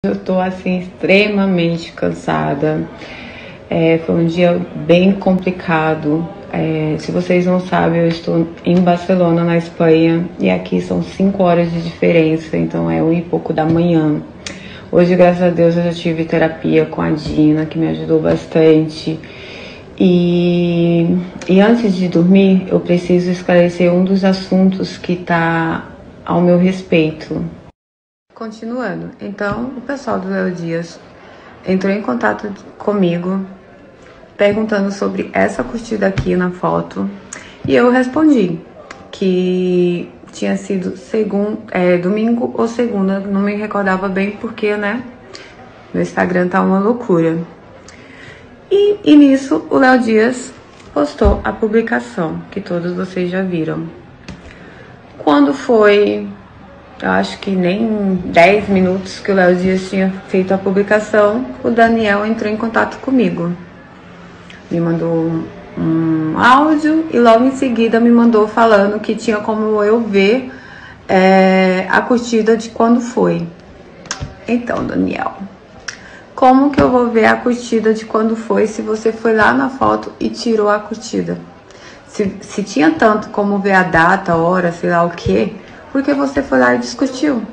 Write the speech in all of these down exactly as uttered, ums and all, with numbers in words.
Eu tô assim extremamente cansada. É, foi um dia bem complicado. É, se vocês não sabem, eu estou em Barcelona, na Espanha, e aqui são cinco horas de diferença, então é um e pouco da manhã. Hoje, graças a Deus, eu já tive terapia com a Dina, que me ajudou bastante. E, e antes de dormir, eu preciso esclarecer um dos assuntos que está ao meu respeito. Continuando, então o pessoal do Léo Dias entrou em contato comigo perguntando sobre essa curtida aqui na foto e eu respondi que tinha sido segundo, é, domingo ou segunda, não me recordava bem porque, né, meu Instagram tá uma loucura. E, e nisso o Léo Dias postou a publicação que todos vocês já viram. Quando foi... Eu acho que nem dez minutos que o Léo Dias tinha feito a publicação, o Daniel entrou em contato comigo. Me mandou um áudio e logo em seguida me mandou falando que tinha como eu ver é, a curtida de quando foi. Então, Daniel, como que eu vou ver a curtida de quando foi se você foi lá na foto e tirou a curtida? Se, se tinha tanto como ver a data, a hora, sei lá o que... Porque você foi lá e discutiu.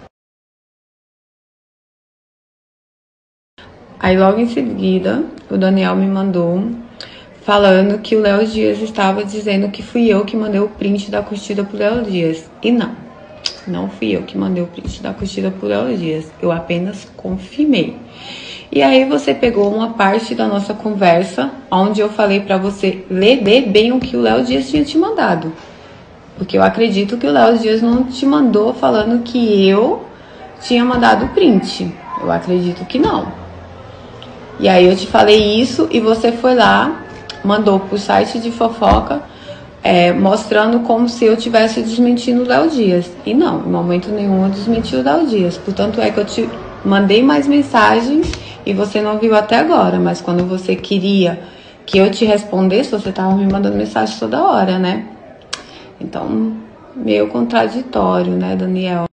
Aí logo em seguida, o Daniel me mandou falando que o Léo Dias estava dizendo que fui eu que mandei o print da curtida pro Léo Dias. E não, não fui eu que mandei o print da curtida pro Léo Dias. Eu apenas confirmei. E aí você pegou uma parte da nossa conversa, onde eu falei pra você ler bem o que o Léo Dias tinha te mandado. Porque eu acredito que o Léo Dias não te mandou falando que eu tinha mandado o print. Eu acredito que não. E aí eu te falei isso e você foi lá, mandou pro site de fofoca, é, mostrando como se eu tivesse desmentindo o Léo Dias. E não, em momento nenhum eu desmenti o Léo Dias. Portanto é que eu te mandei mais mensagens e você não viu até agora. Mas quando você queria que eu te respondesse, você tava me mandando mensagem toda hora, né? Então, meio contraditório, né, Daniel?